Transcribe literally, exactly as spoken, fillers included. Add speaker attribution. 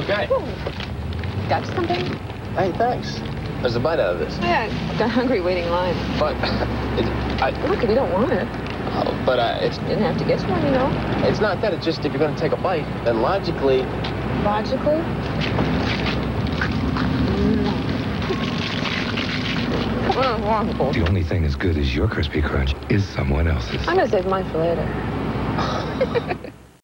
Speaker 1: Okay.
Speaker 2: Ooh. Got you something?
Speaker 1: Hey, thanks. There's a bite out of this.
Speaker 2: Yeah, I got hungry waiting in line.
Speaker 1: But, it, I...
Speaker 2: Look, if you don't want it.
Speaker 1: Oh, but uh, it's...
Speaker 2: Didn't have to get you one, you know.
Speaker 1: It's not that. It's just if you're going to take a bite, then logically...
Speaker 2: Logically? Mm. Oh, wonderful.
Speaker 3: The only thing as good as your crispy crunch is someone else's.
Speaker 2: I'm going to save mine for later.